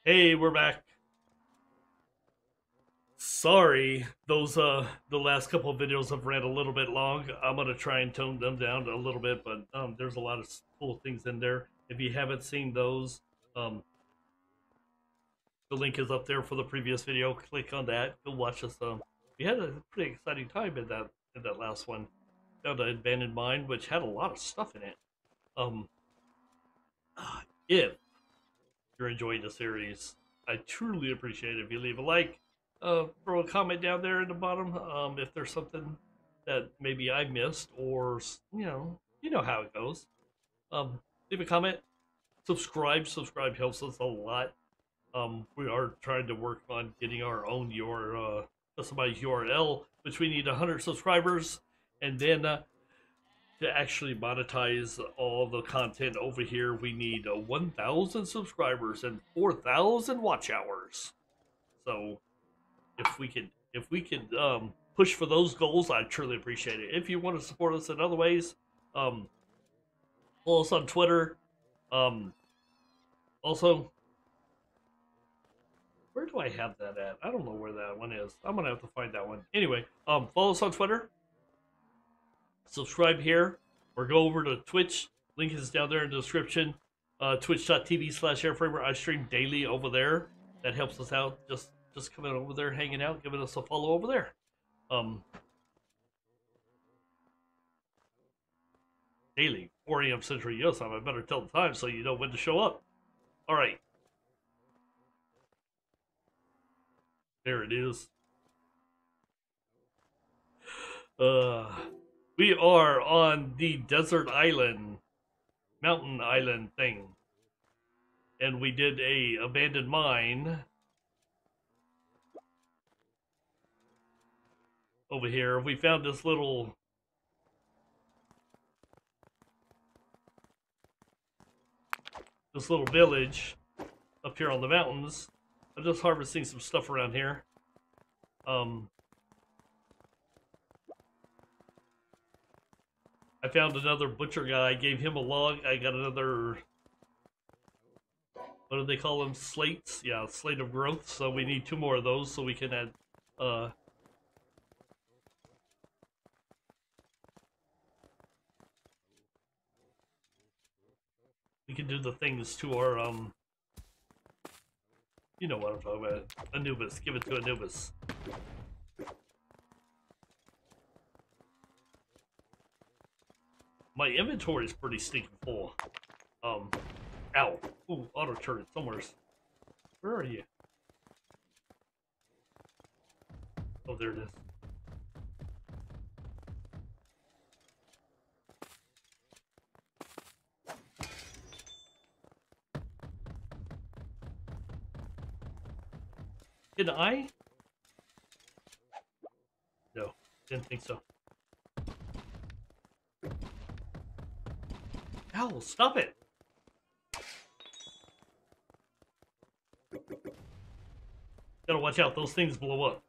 Hey, we're back. Sorry, those the last couple of videos have ran a little bit long. I'm gonna try and tone them down a little bit, but there's a lot of cool things in there. If you haven't seen those, um, the link is up there for the previous video. Click on that. Go watch us. We had a pretty exciting time in that last one. Found an abandoned mine, which had a lot of stuff in it. Um, if you're enjoying the series, I truly appreciate it if you leave a like, throw a comment down there in the bottom. If there's something that maybe I missed, or you know how it goes. Leave a comment, subscribe. Subscribe helps us a lot. We are trying to work on getting our own customized URL, which we need 100 subscribers, and then to actually monetize all the content over here, we need 1,000 subscribers and 4,000 watch hours. So if we could push for those goals, I'd truly appreciate it. If you want to support us in other ways, um, follow us on Twitter. Um, also, where do I have that at? I don't know where that one is. I'm gonna have to find that one. Anyway, follow us on Twitter. Subscribe here, or go over to Twitch. Link is down there in the description. Twitch.tv/airframer. I stream daily over there. That helps us out. Just coming over there, hanging out, giving us a follow over there. Daily, 4 a.m. Central US time. I better tell the time so you know when to show up. All right, there it is. We are on the desert island, mountain island thing, and we did a abandoned mine over here. We found this little village up here on the mountains. I'm just harvesting some stuff around here. I found another butcher guy, gave him a log. I got another, what do they call them? Slates? Yeah, slate of growth. So we need 2 more of those so we can add, we can do the things to our, you know what I'm talking about. Anubis. Give it to Anubis. My inventory is pretty stinking full. Ow. Ooh, auto turret somewhere. Where are you? Oh, there it is. Did I? No, didn't think so. Ow, stop it! Gotta watch out, those things blow up.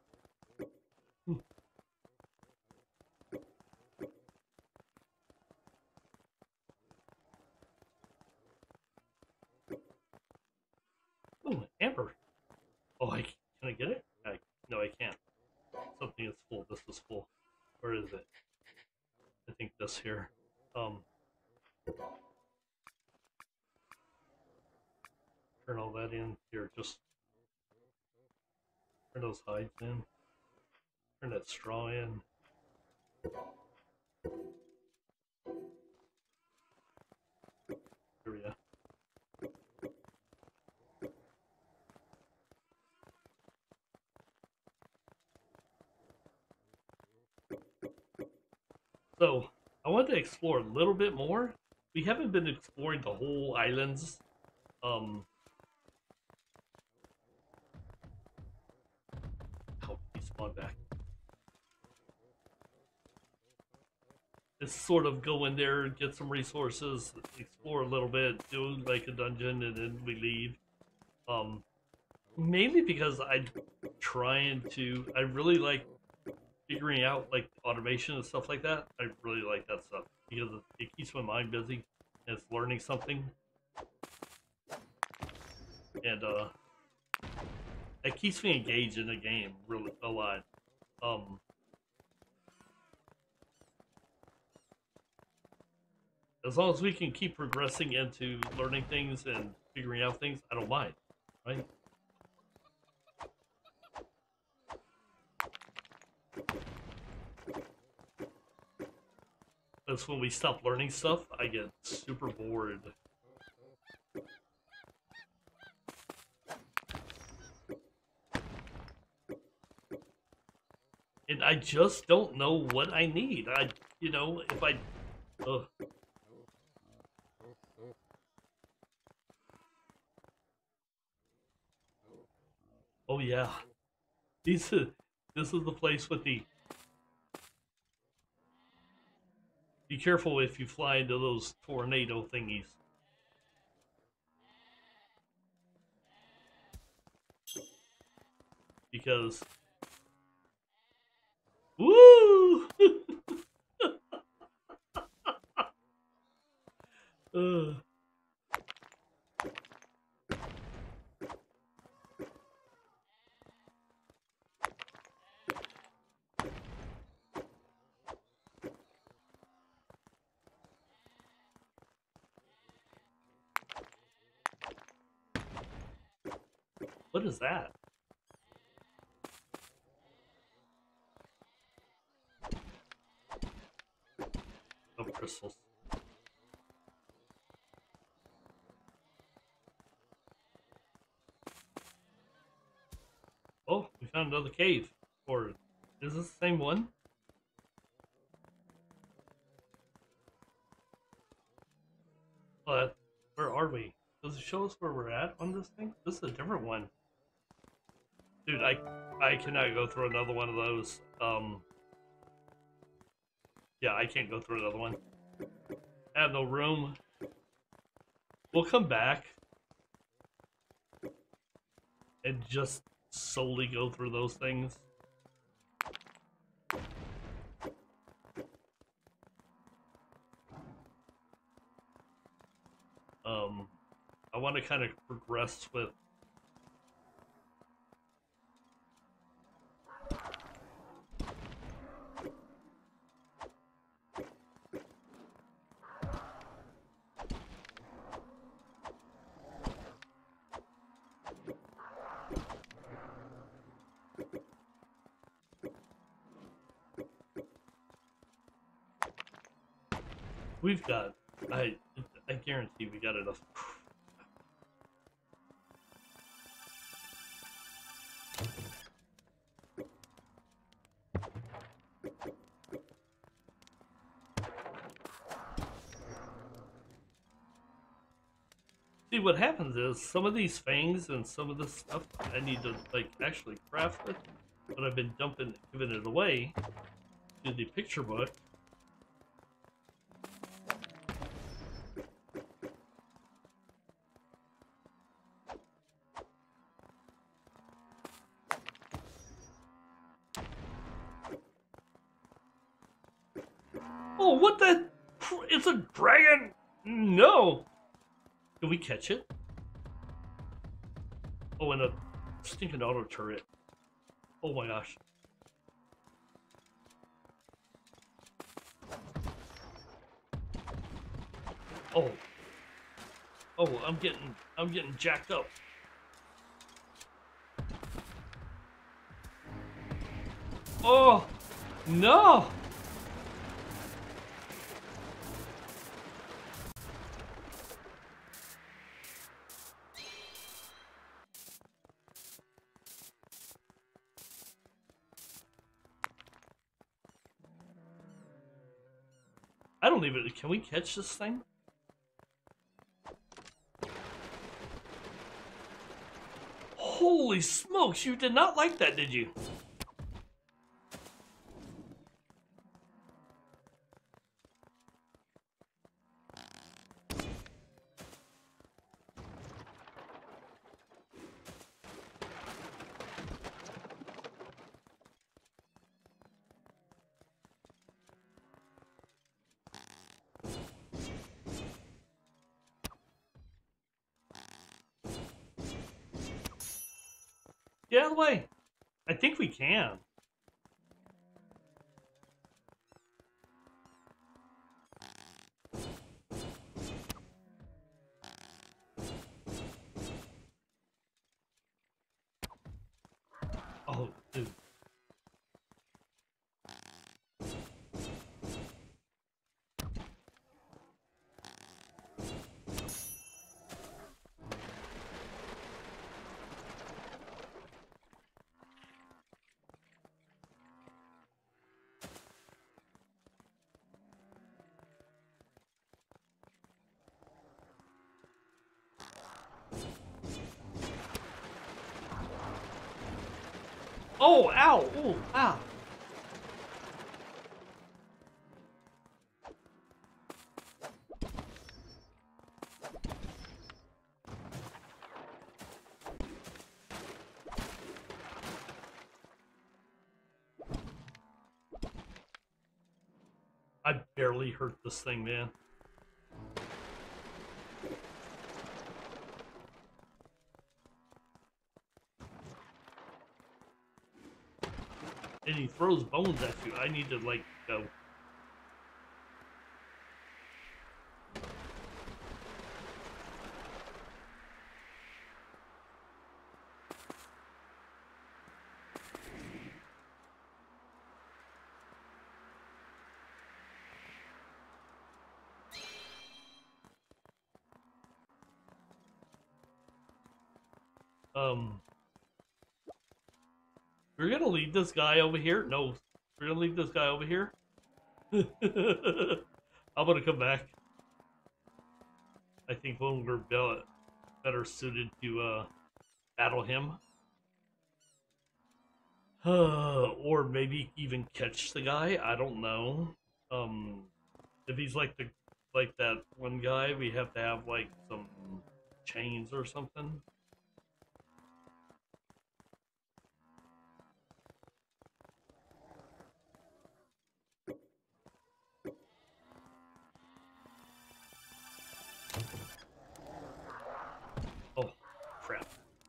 Oh, amber. Oh, can I get it? No, I can't. Something is full. This is full. Where is it? I think this here. Turn all that in. Here, just turn those hides in. Turn that straw in. Here we go. So, I want to explore a little bit more. We haven't been exploring the whole islands. Oh, he spawned back. Just sort of go in there, get some resources, explore a little bit, do like a dungeon, and then we leave. Mainly because I really like figuring out like automation and stuff like that. I really like that stuff because it keeps my mind busy and it's learning something. And That keeps me engaged in the game really a lot. Um, as long as we can keep progressing into learning things and figuring out things, I don't mind, right? That's when we stop learning stuff, I get super bored. And I just don't know what I need. You know, if I, ugh. Oh yeah, these, this is the place with the. Be careful if you fly into those tornado thingies. Because, woo! What is that? Oh, crystals. Oh, we found another cave. Or is this the same one? Where are we? Does it show us where we're at on this thing? This is a different one. Dude, I cannot go through another one of those. Yeah, I can't go through another one. I have no room. We'll come back and just solely go through those things. I want to kind of progress with. We've got, I guarantee we got enough. See, what happens is some of these fangs and some of this stuff I need to like actually craft it, but I've been giving it away to the picture book. Oh, what the? It's a dragon! No! Can we catch it? Oh, and a stinking auto turret. Oh my gosh. Oh. Oh, I'm getting jacked up. Oh, no! I don't even, can we catch this thing? Holy smokes, you did not like that, did you? Get out of the way. I think we can. Oh, dude. Oh, ow! Ooh, ow! I barely hurt this thing, man. And he throws bones at you. I need to, like, go. We're gonna leave this guy over here. No, we're gonna leave this guy over here. I'm gonna come back. I think when we're better suited to battle him, or maybe even catch the guy. I don't know. If he's like that one guy, we have to have like some chains or something. Oh, crap.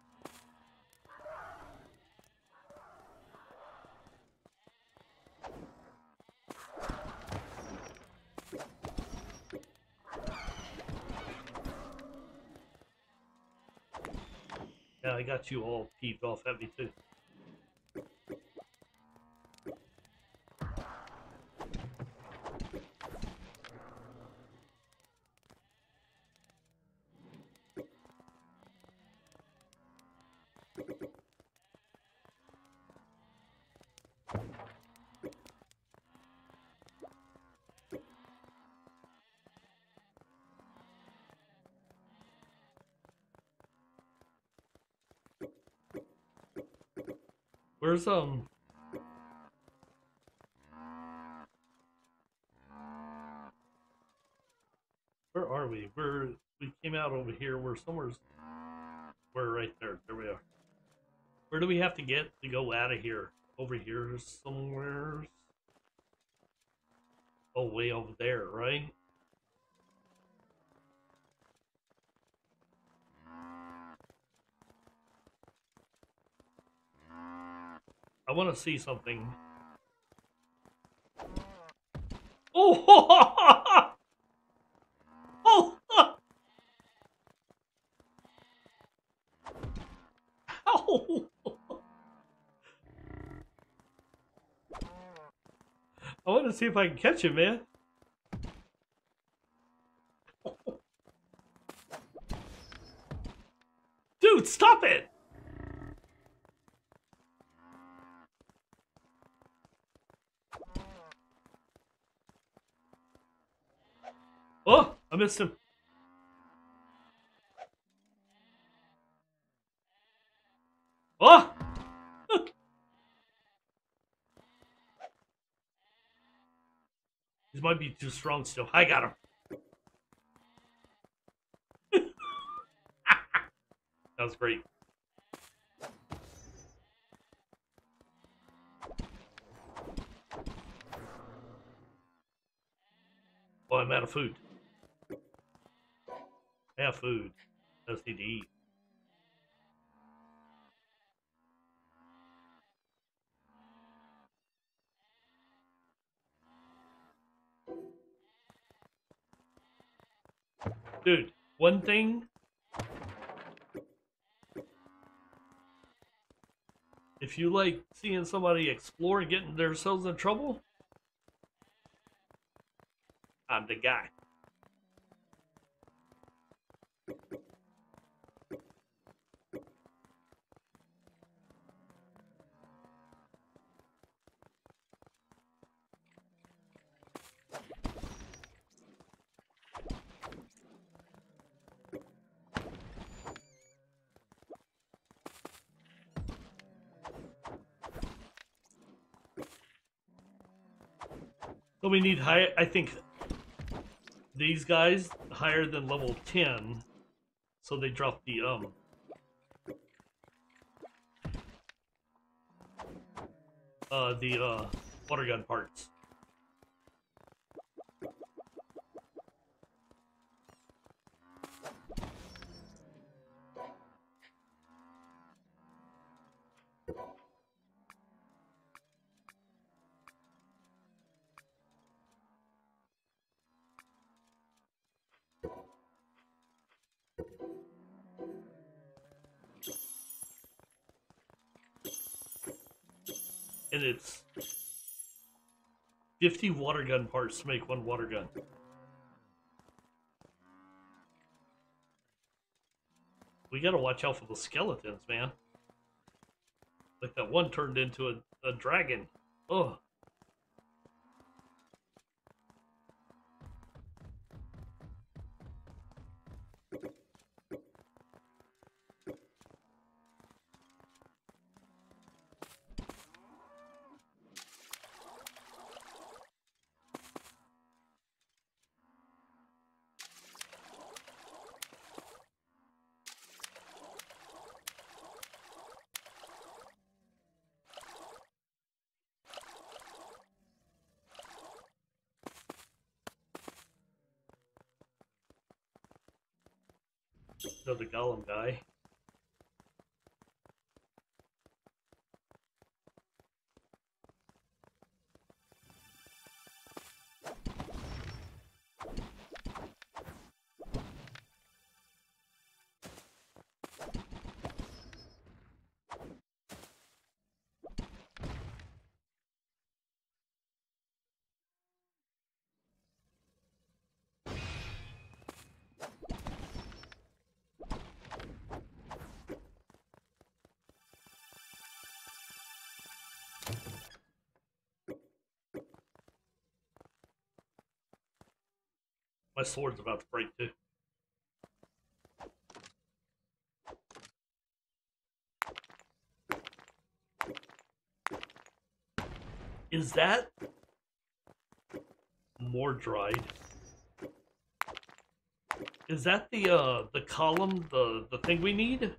Yeah, I got you all peeved off at me too. Where's where are we? We came out over here. We're we're right there. There we are. Where do we have to get to go out of here? Over here somewhere. Oh, way over there, right? I want to see something. Oh! Oh! Ow! I want to see if I can catch him, man. Dude, stop it! Oh, I missed him. Oh! These might be too strong still. I got him. That was great. Oh, I'm out of food. I have food. I just need to eat. Dude, one thing, if you like seeing somebody explore and getting themselves in trouble, I'm the guy. So we need high. I think these guys higher than level 10, so they drop the water gun parts. And it's 50 water gun parts to make one water gun. We gotta watch out for the skeletons, man. Like that one turned into a dragon. Oh. Another golem guy. My sword's about to break too. Is that more dried? Is that the column, the thing we need?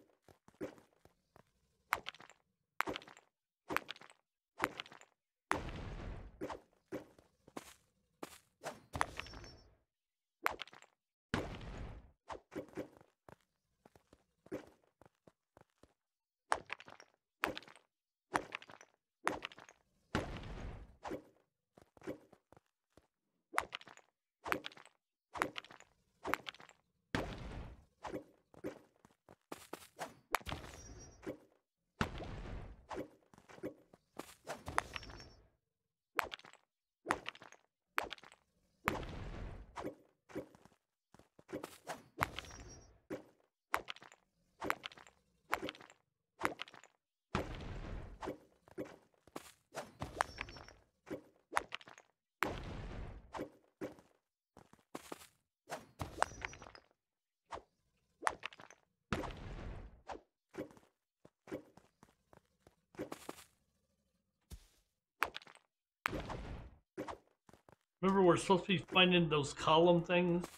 Remember, we're supposed to be finding those column things?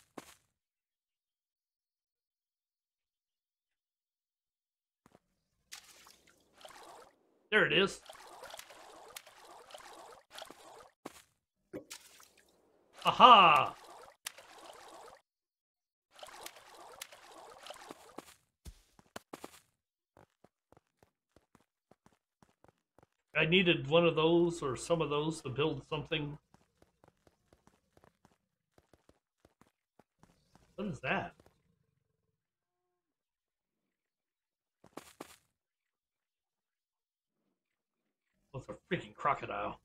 There it is. Aha! I needed one of those or some of those to build something. What is that? What's a freaking crocodile?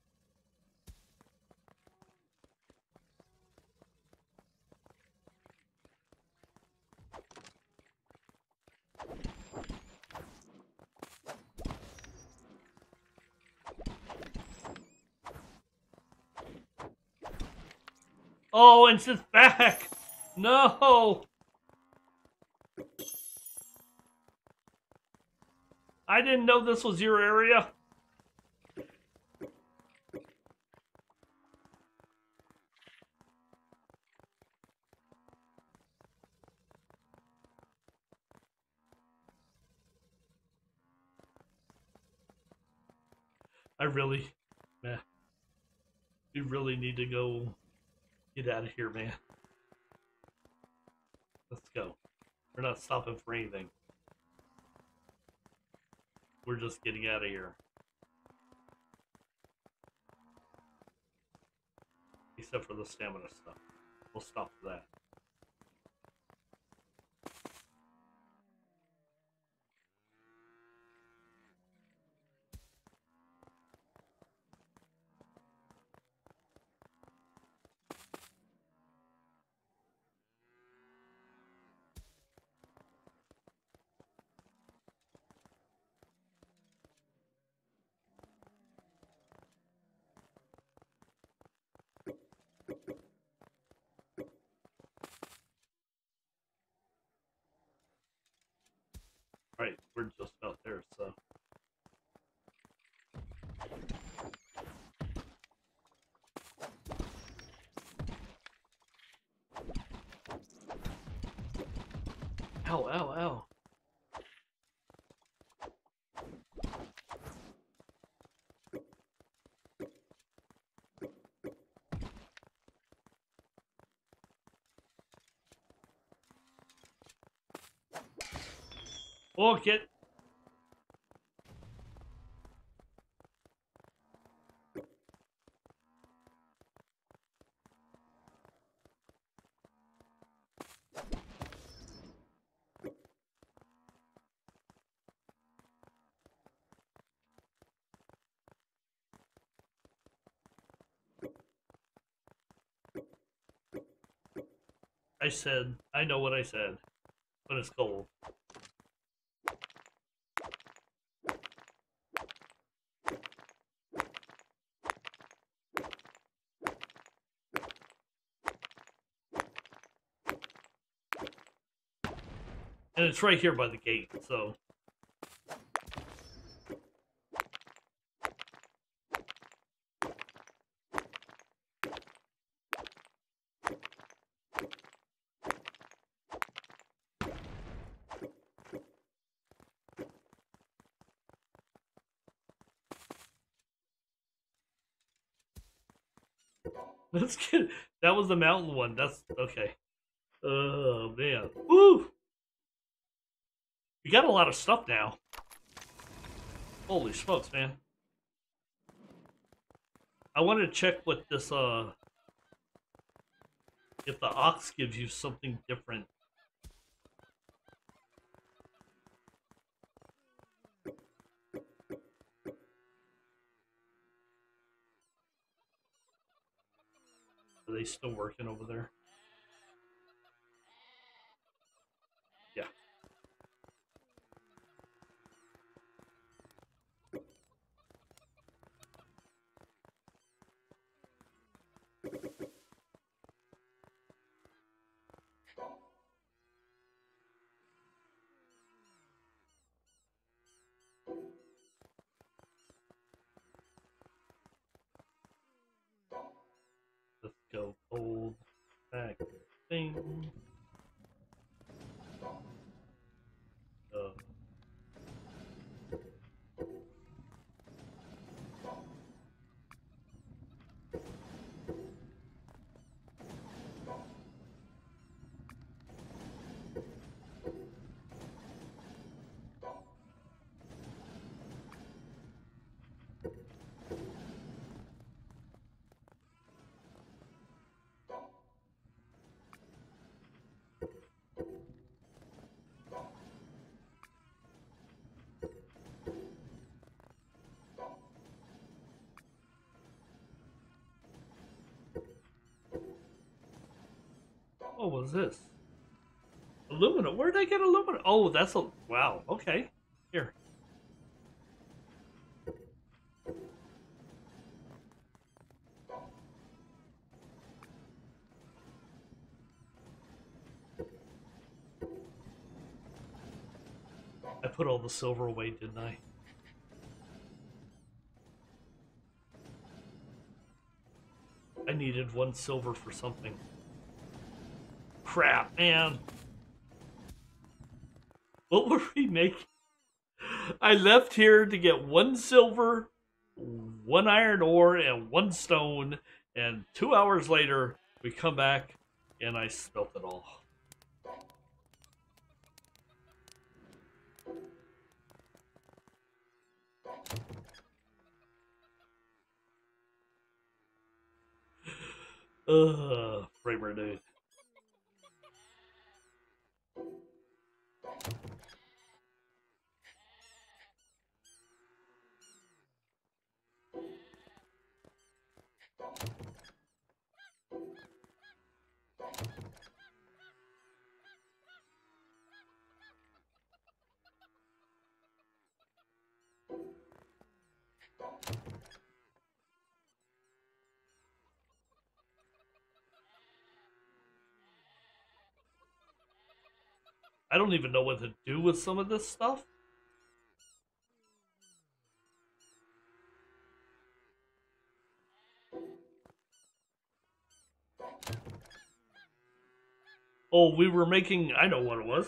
Oh, and it's back! No! I didn't know this was your area. Man, we really need to go get out of here, man. Let's go. We're not stopping for anything. We're just getting out of here. Except for the stamina stuff. We'll stop for that. Right, we're just out there, so. Ow, ow, ow. Oh, get. I know what I said, but it's cold. And it's right here by the gate, so. Let's get. That was the mountain one. That's okay. Oh, man. Woo! We got a lot of stuff now. Holy smokes, man. I want to check what this, if the ox gives you something different. Are they still working over there? Yeah. Let's go. Old. That. What's this? Aluminum. Where did I get aluminum? Oh, that's a wow. Okay, here. I put all the silver away, didn't I? I needed 1 silver for something. Crap, man. What were we making? I left here to get 1 silver, 1 iron ore, and 1 stone, and 2 hours later, we come back, and I spelt it all. Framer dude. I don't even know what to do with some of this stuff. Oh, we were making, I know what it was.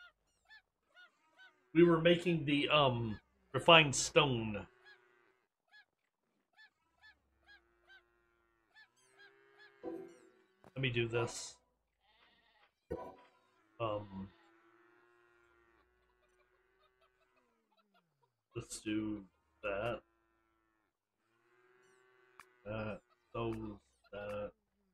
We were making the refined stone. Let me do this. Let's do that. That, those, that.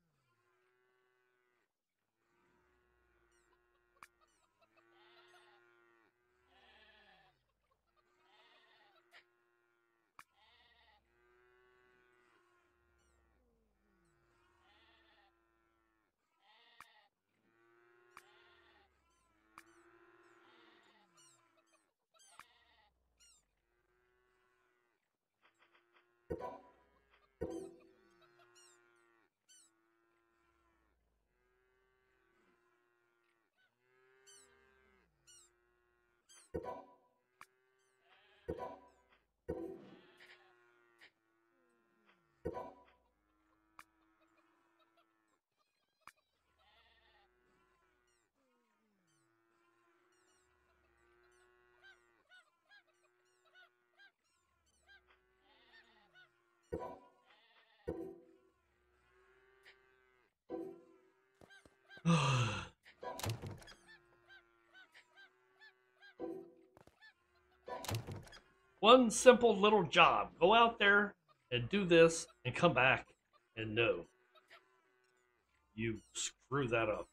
One simple little job. Go out there and do this and come back and no. You screw that up.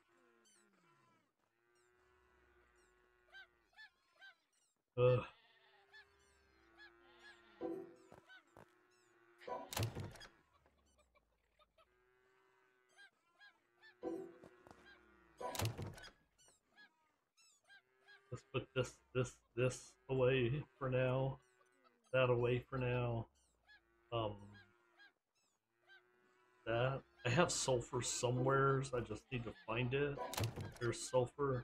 Ugh. Let's put this away for now. That away for now. That. I have sulfur somewhere, so I just need to find it. There's sulfur.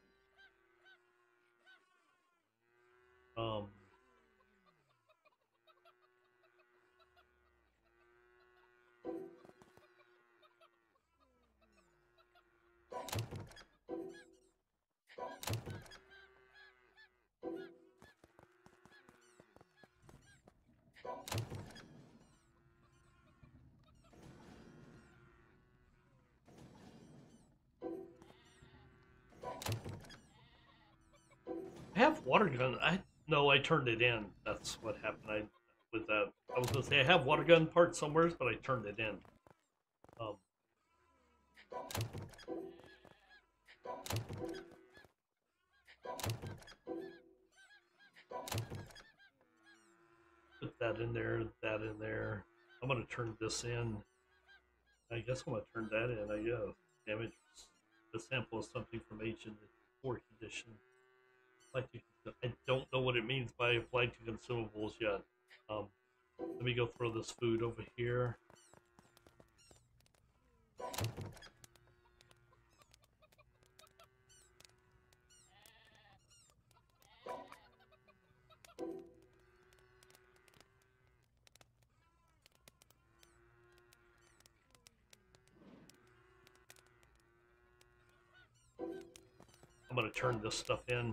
I have water gun. No, I turned it in. That's what happened. With that. I was gonna say I have water gun parts somewhere, but I turned it in. Put that in there. That in there. I'm gonna turn this in. I guess I'm gonna turn that in. I guess damage A sample of something from ancient or condition. I don't know what it means by applied to consumables yet. Let me go throw this food over here. I'm gonna turn this stuff in.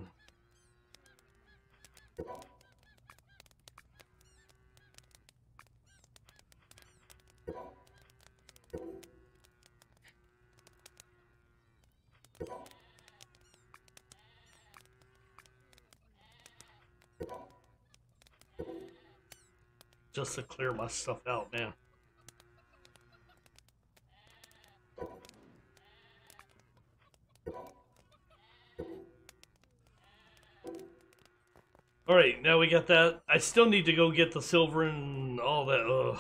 Just to clear my stuff out, man. Alright, now we got that. I still need to go get the silver and all that. Ugh.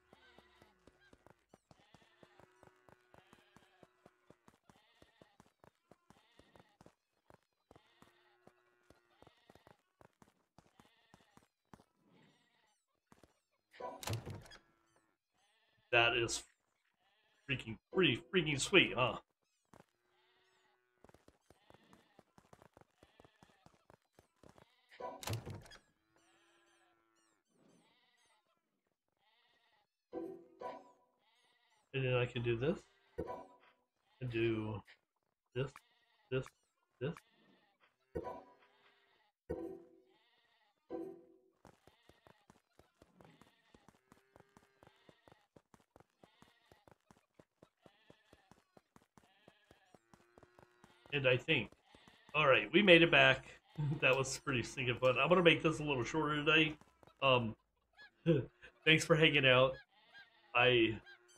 That is pretty freaking sweet, huh? And then I can do this. And do this, this, this. And I think, alright, we made it back. That was pretty stinking fun. I'm gonna make this a little shorter today. Thanks for hanging out. I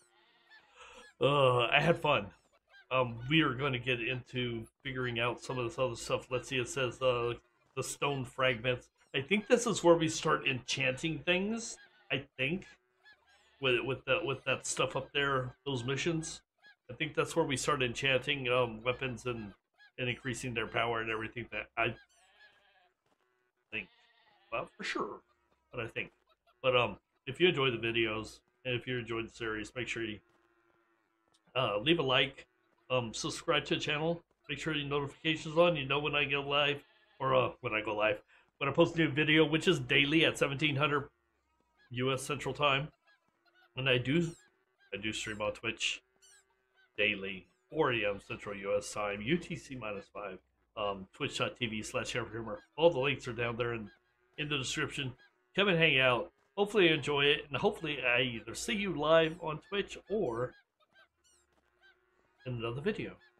had fun. We are going to get into figuring out some of this other stuff. Let's see, it says the stone fragments. I think this is where we start enchanting things. I think with that stuff up there, those missions. I think that's where we start enchanting weapons and increasing their power and everything. That I think, well, for sure, but I think. But if you enjoy the videos and if you enjoyed the series, make sure you leave a like, subscribe to the channel, make sure your notifications on. You know when I go live, or when I post a new video, which is daily at 1700 U.S. Central Time, and I do stream on Twitch daily, 4 a.m. Central U.S. Time, UTC -5, twitch.tv/HerberHumor. All the links are down there in the description. Come and hang out. Hopefully you enjoy it, and hopefully I either see you live on Twitch or in another video.